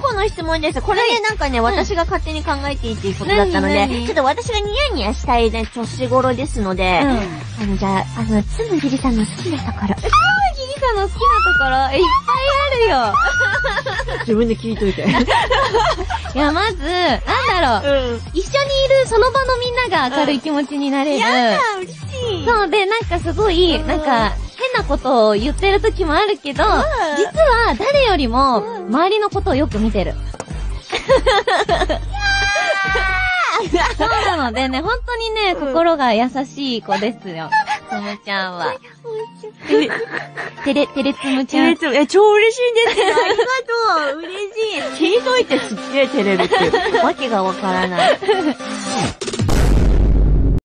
後の質問です。これね、なんかね、私が勝手に考えていいっていうことだったので、ちょっと私がニヤニヤしたいね、年頃ですので、じゃあ、つむぎりさんの好きなところ。 つむぎりさんの好きなところ、いっぱいあるよ。 自分で聞いといて。 いや、まず、なんだろう。一緒にいるその場のみんなが明るい気持ちになれる。 やだ、嬉しい。 そうで、なんかすごい、なんか、変なことを言ってる時もあるけど、実は誰よりも、周りのことをよく見てる。そうなのでね、本当にね、心が優しい子ですよ。つむちゃんは。てれつむちゃん。 超嬉しいんですけど、ありがとう。嬉しい。聞いといてすっげえ照れるっていう。わけがわからない。